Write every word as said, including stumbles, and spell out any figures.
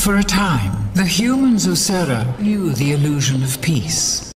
For a time, the humans of Sera knew the illusion of peace.